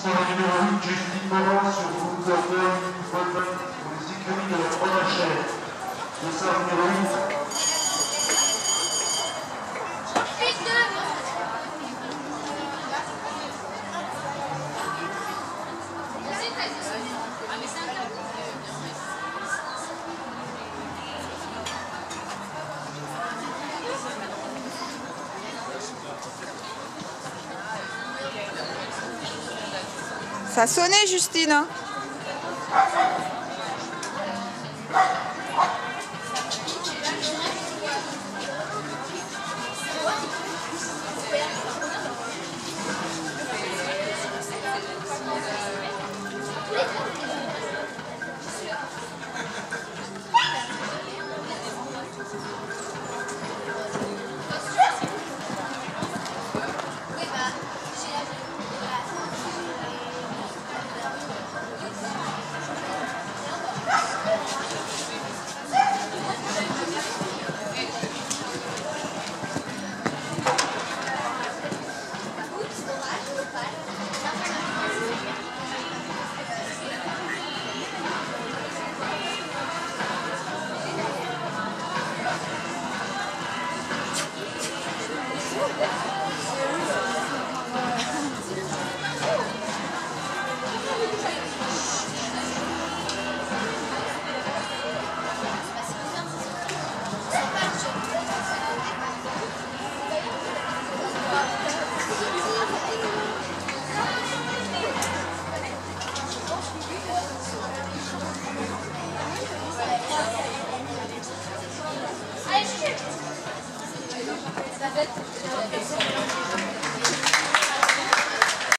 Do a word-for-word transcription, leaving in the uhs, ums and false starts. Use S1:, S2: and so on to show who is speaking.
S1: pour le numéro huit, Justine Morin, sur vous nous accueille une bonne note pour les écuries de la première chaîne. C'est ça, numéro huit.
S2: Ça sonnait, Justine.